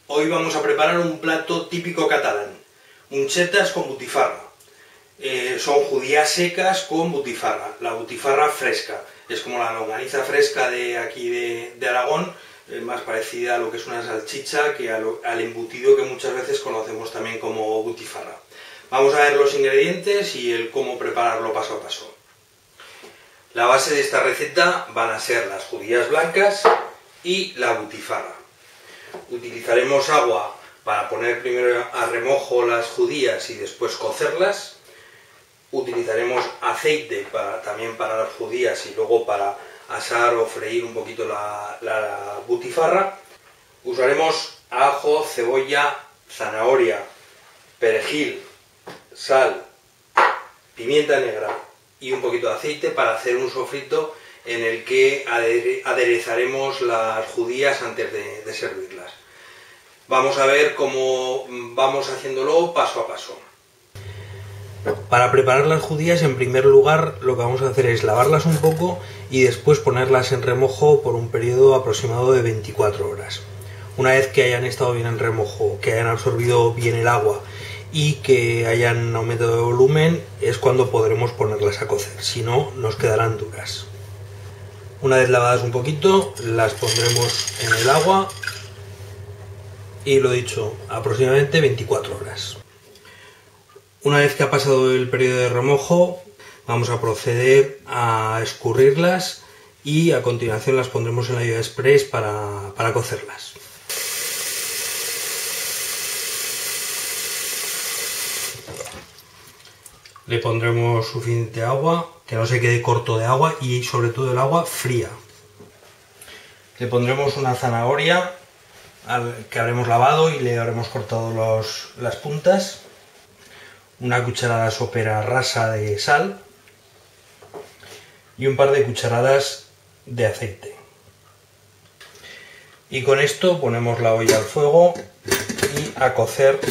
Hoy vamos a preparar un plato típico catalán, unchetas con butifarra. Son judías secas con butifarra, la butifarra fresca. Es como la longaniza fresca de aquí de Aragón, más parecida a lo que es una salchicha que al embutido que muchas veces conocemos también como butifarra. Vamos a ver los ingredientes y el cómo prepararlo paso a paso. La base de esta receta van a ser las judías blancas y la butifarra. Utilizaremos agua para poner primero a remojo las judías y después cocerlas. Utilizaremos aceite también para las judías y luego para asar o freír un poquito la butifarra. Usaremos ajo, cebolla, zanahoria, perejil, sal, pimienta negra y un poquito de aceite para hacer un sofrito en el que aderezaremos las judías antes de servirlas. Vamos a ver cómo vamos haciéndolo paso a paso. Para preparar las judías, en primer lugar, lo que vamos a hacer es lavarlas un poco y después ponerlas en remojo por un periodo aproximado de 24 horas. Una vez que hayan estado bien en remojo, que hayan absorbido bien el agua y que hayan aumentado de volumen, es cuando podremos ponerlas a cocer, si no, nos quedarán duras. Una vez lavadas un poquito, las pondremos en el agua y, lo dicho, aproximadamente 24 horas. Una vez que ha pasado el periodo de remojo, vamos a proceder a escurrirlas y a continuación las pondremos en la olla express para cocerlas. Le pondremos suficiente agua, que no se quede corto de agua y sobre todo el agua fría. Le pondremos una zanahoria que habremos lavado y le habremos cortado las puntas. Una cucharada sopera rasa de sal y un par de cucharadas de aceite. Y con esto ponemos la olla al fuego y a cocer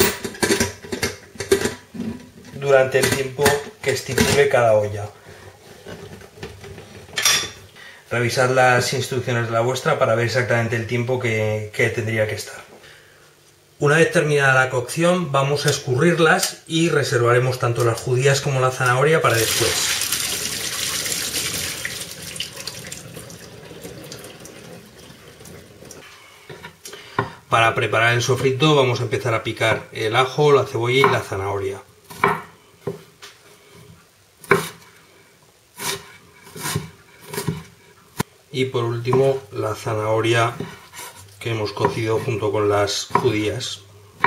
durante el tiempo que estipule cada olla. Revisad las instrucciones de la vuestra para ver exactamente el tiempo que tendría que estar. Una vez terminada la cocción, vamos a escurrirlas y reservaremos tanto las judías como la zanahoria para después. Para preparar el sofrito vamos a empezar a picar el ajo, la cebolla y la zanahoria. Y por último la zanahoria que hemos cocido junto con las judías.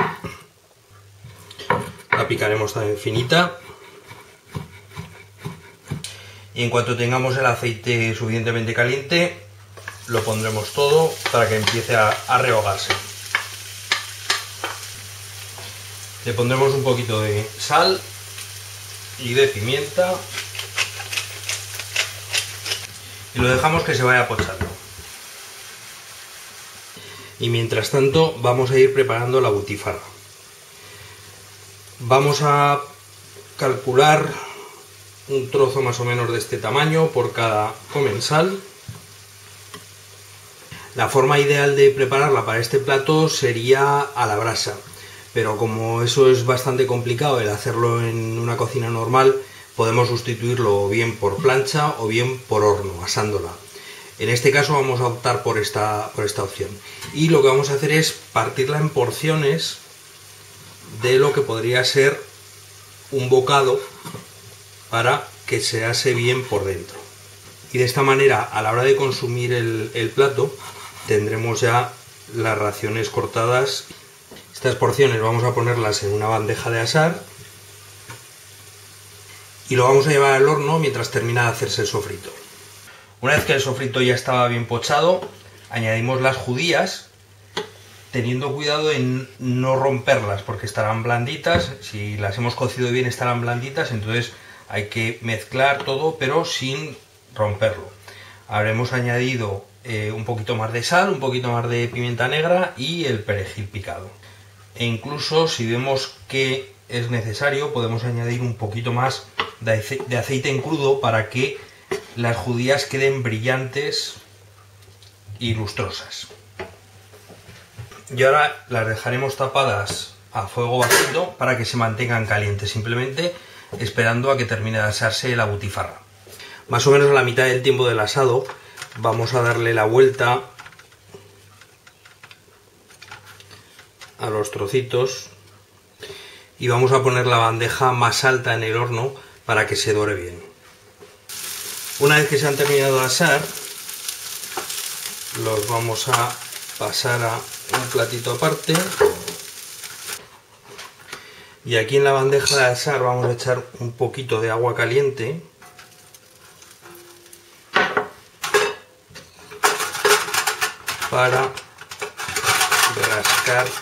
La picaremos también finita. Y en cuanto tengamos el aceite suficientemente caliente, lo pondremos todo para que empiece a rehogarse. Le pondremos un poquito de sal y de pimienta. Y lo dejamos que se vaya pochando. Y mientras tanto vamos a ir preparando la butifarra. Vamos a calcular un trozo más o menos de este tamaño por cada comensal. La forma ideal de prepararla para este plato sería a la brasa, pero como eso es bastante complicado el hacerlo en una cocina normal, podemos sustituirlo o bien por plancha o bien por horno, asándola. En este caso vamos a optar por esta opción. Y lo que vamos a hacer es partirla en porciones de lo que podría ser un bocado para que se ase bien por dentro. Y de esta manera, a la hora de consumir el plato, tendremos ya las raciones cortadas. Estas porciones vamos a ponerlas en una bandeja de asar y lo vamos a llevar al horno mientras termina de hacerse el sofrito. Una vez que el sofrito ya estaba bien pochado, añadimos las judías, teniendo cuidado en no romperlas porque estarán blanditas. Si las hemos cocido bien estarán blanditas, entonces hay que mezclar todo pero sin romperlo. Habremos añadido un poquito más de sal, un poquito más de pimienta negra y el perejil picado. E incluso si vemos que es necesario podemos añadir un poquito más de aceite en crudo para que las judías queden brillantes y lustrosas. Y ahora las dejaremos tapadas a fuego bajito para que se mantengan calientes, simplemente esperando a que termine de asarse la butifarra. Más o menos a la mitad del tiempo del asado vamos a darle la vuelta a los trocitos y vamos a poner la bandeja más alta en el horno para que se dore bien. Una vez que se han terminado de asar, los vamos a pasar a un platito aparte y aquí en la bandeja de asar vamos a echar un poquito de agua caliente para rascar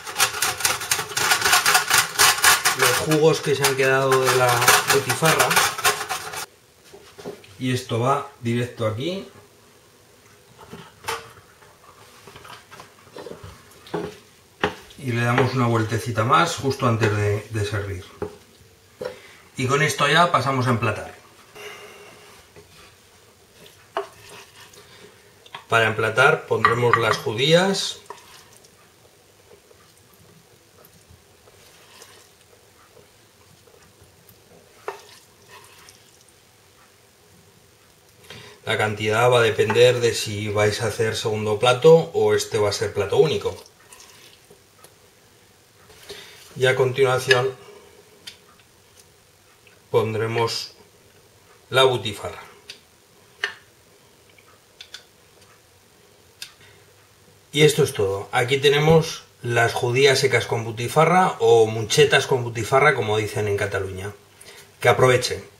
los jugos que se han quedado de la butifarra. Y esto va directo aquí. Y le damos una vueltecita más justo antes de servir. Y con esto ya pasamos a emplatar. Para emplatar pondremos las judías, la cantidad va a depender de si vais a hacer segundo plato o este va a ser plato único. Y a continuación pondremos la butifarra. Y esto es todo. Aquí tenemos las judías secas con butifarra o munchetas con butifarra, como dicen en Cataluña. Que aprovechen.